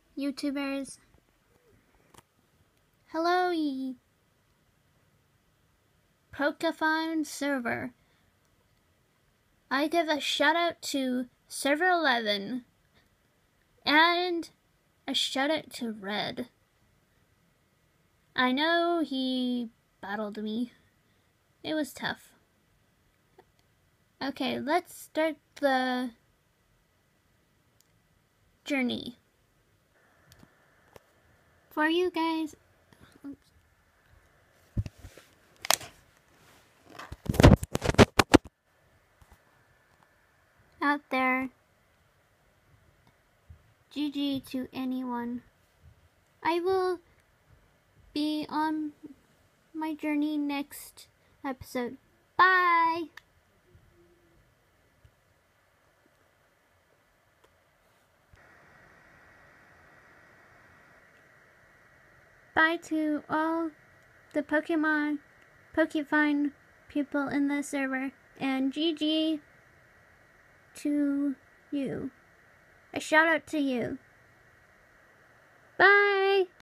YouTubers. Hello, Pokefind server. I give a shout out to Server 11 and a shout out to Red. I know he battled me. It was tough. Okay, let's start the journey. For you guys, out there, GG to anyone. I will be on my journey next episode. Bye! Bye to all the Pokefind people in the server, and GG to you. A shout out to you. Bye!